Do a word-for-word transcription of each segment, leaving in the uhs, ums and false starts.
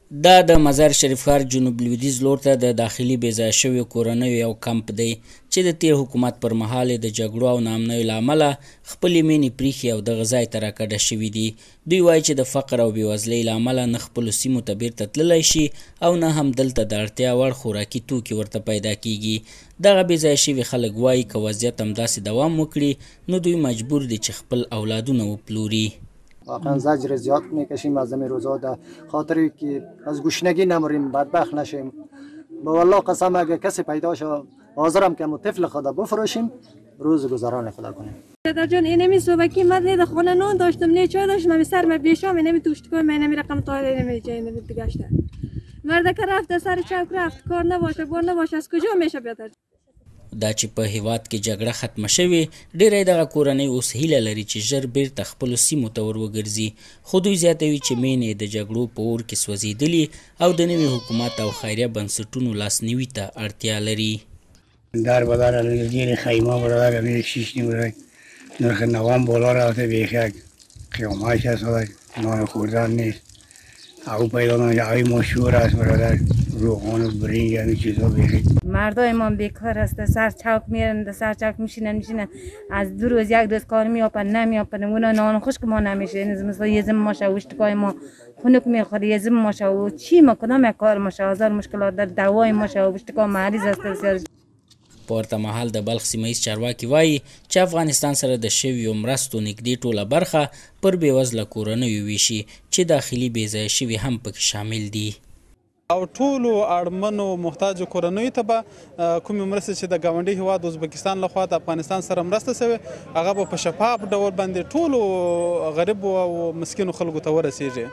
دا د مزار شریف ښار جنوب لویدیځ لور ته د داخلي بې ځایه شویو کورنیو یو کمپ دی چې د تیر حکومت پر مهال د جګړو او ناامنیو له امله خپلې مینې پریښي او دغه ځای ته راکډه شوي دي. دوی وایي چې د فقر او بېوزلۍ له امله نه خپلو سیمو ته بیرته تللی شي او نه هم دلته د اړتیا وړ خوراکي توکي ورته پیدا کیږي. دغه بې ځایه شوي خلک وایي که وضعیت همداسې دوام وکړي نو دوی مجبور دي چې خپل اولادونه وپلوري. واقعا زجر زیاد میکشیم از این روزها در خاطری که از گشنگی نمریم، بدبخت نشیم. به والله قسم اگه کسی پیدا شد حاضرم که طفل خدا بفروشیم روز گذران خدا کنیم. پدر جان اینمی صبحی من نه خونه نون داشتم نه چای داشتم، من سر من بیشام اینمی توشت کوی من اینمی رقم طایر اینمی جای اینمی دیگشته. مرد که رفت سر چوک رفت کار نباشه بار نباشه از کجا میشه بیاد؟ دا چې په هیواد کې جګړه ختمه شوې ډېری دغه کورنۍ اوس هیله لري چې ژر بیرته خپلو سیمو ته ور وګرځي، خو دوی زیاتوي چې مینې د جګړو په اور کې سوځېدلي او د نوي حکومت او خیریه بنسټونو لاسنیوي ته اړتیا لري. در بدر الگیر خیمه برادر امیر شیش نیمه نرخ نوام بالا رفته بیخی قیامهش هست نان خوردن نیست. او پیدا نمیشه اوی مشهور است برادر روغن و برنج همین چیزا بیخی. مردای ما بیکار است، سر چوک میرن سر چوک میشینن میشینن از دو روز یک روز کار میاپن نمیاپن اونا نان خشک ما نمیشه. مثلا یه زم ماشه وشتکای ما خنک میخوره یه زم ماشه و چی ما کدام کار ماشه هزار مشکلات در دوای ماشه و وشتکا مریض است بسیار. په ورته مهال د بلخ سیمه ییز چارواکي وایي چې افغانستان سره د شویو مرستو نږدې ټوله برخه پر بېوزله کورنیو ویشي چې داخلي بې ځایه شوي هم پکې شامل دي. او ټولو اړمنو محتاجو کورنیو ته به کومې مرستې چې د ګاونډي هیواد ازبکستان لخوا د افغانستان سره مرسته شوې هغه به په شفاف ډول باندې ټولو غریبو او مسکینو خلکو ته ورسیږي.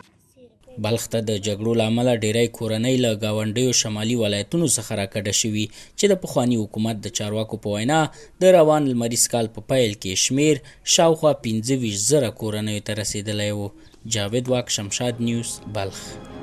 بلخ ته د جګړو له امله ډیری کورنۍ له ګاونډیو شمالي ولایتونو څخه راکډه شوي چې د پخواني حکومت د چارواکو په وینا د روان لمریز کال په پیل کې شمیر شاوخوا پنځه ویشت زره کورنیو ته رسېدلی و. جاوید واک، شمشاد نیوز، بلخ.